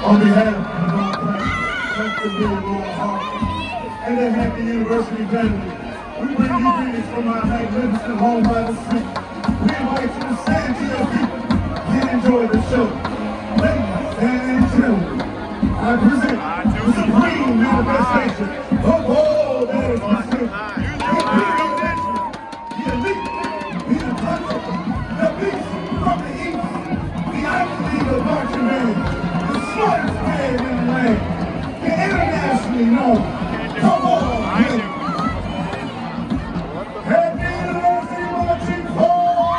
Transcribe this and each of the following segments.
On behalf of our class, and the Hampton University family, we bring you greetings from our magnificent home by the sea. We invite you to stand to your feet and enjoy the show. Ladies and gentlemen, I present the supreme manifestation of all that is pursued. The elite, the intellectual, the beast from the east, the Ivy League of marching band, the smartest man in the land, the internationally known. Come on, man. Happy University Marching Force!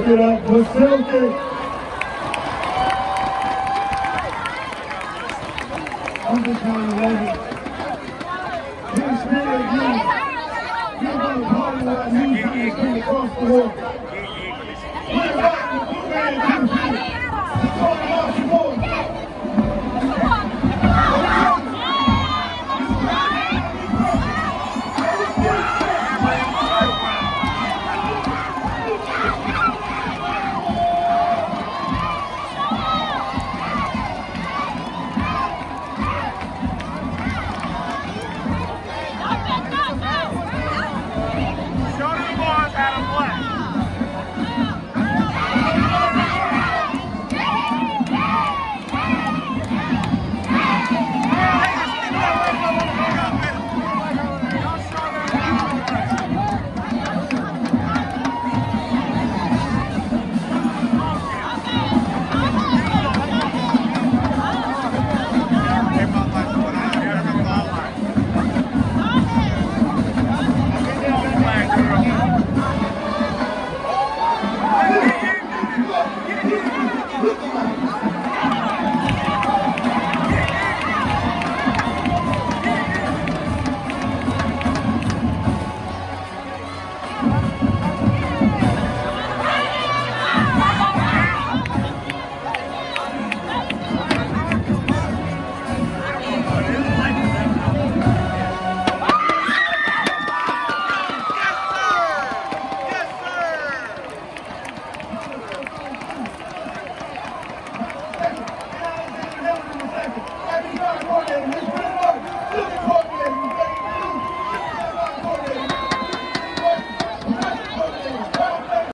it up for Silky. I'm just trying to love it. This spirit of you. You're going to party like music across the world.